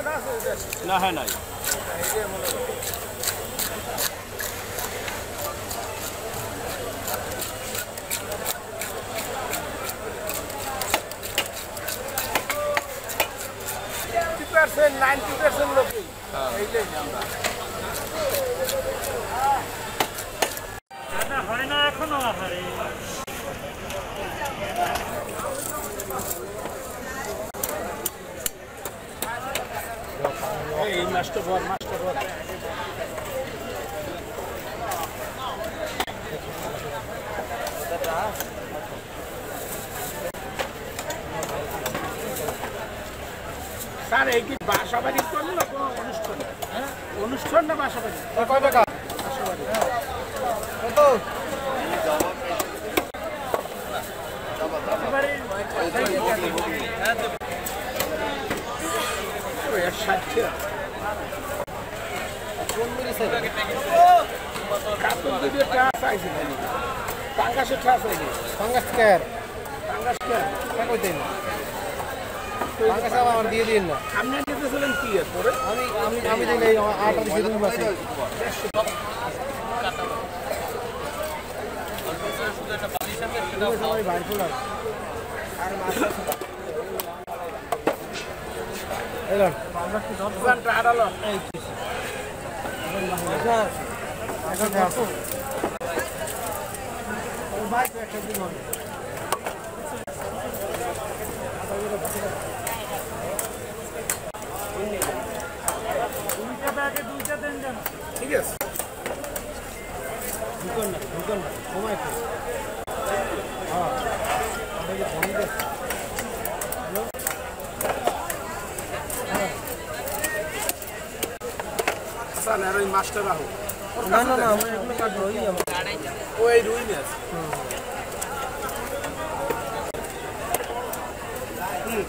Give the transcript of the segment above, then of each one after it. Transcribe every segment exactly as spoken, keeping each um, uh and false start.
না হ্যাঁ নাই ninety percent লোকই এইটাই আমরা দাদা হয় না এখনো আহারে এই মাস্টার বল মাস্টার বল স্যার এই কি বাসাবাড়ি করলো না কোনো অনুষ্ঠান হ্যাঁ অনুষ্ঠান না বাসাবাড়ি কয় টাকা বাসাবাড়ি কত দিয়ে দিন না আপনি দিতেছিলেন কি পরে আমি আমি আমি দিন এই আট দিয়ে দুই মাসে সবাই বাইর করে আর মাছ এলাম আমরা কি দোকানটা আড়ালো এই আচ্ছা আচ্ছা দেখো ওই ভাই একটা দিন হবে ঠিক আছে ঢুকন না ঢুকন না সময় একটু হ্যাঁ আমাকে ফোন দে হ্যালো আচ্ছা না ওই মাস্টার রাখো না না না আমরা এগুলো কাটবো ওই আমরা ওই রুই মাছ হুম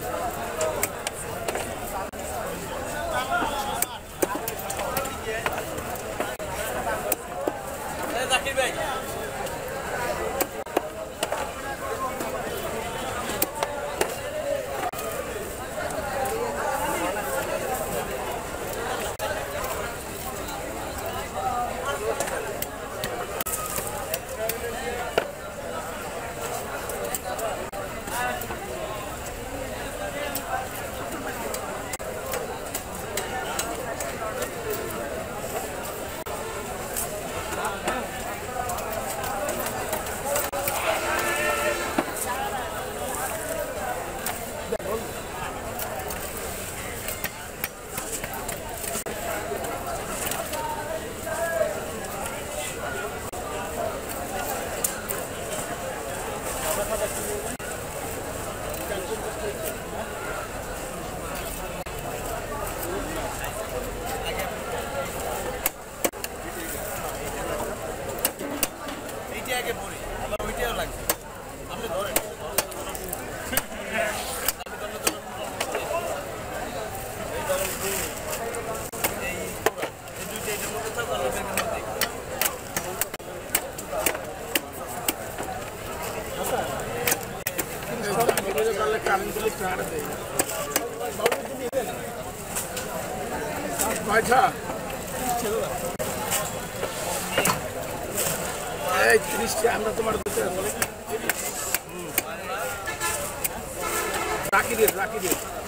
আমরা তোমার রাখি দিয়ে রাখি দিয়ে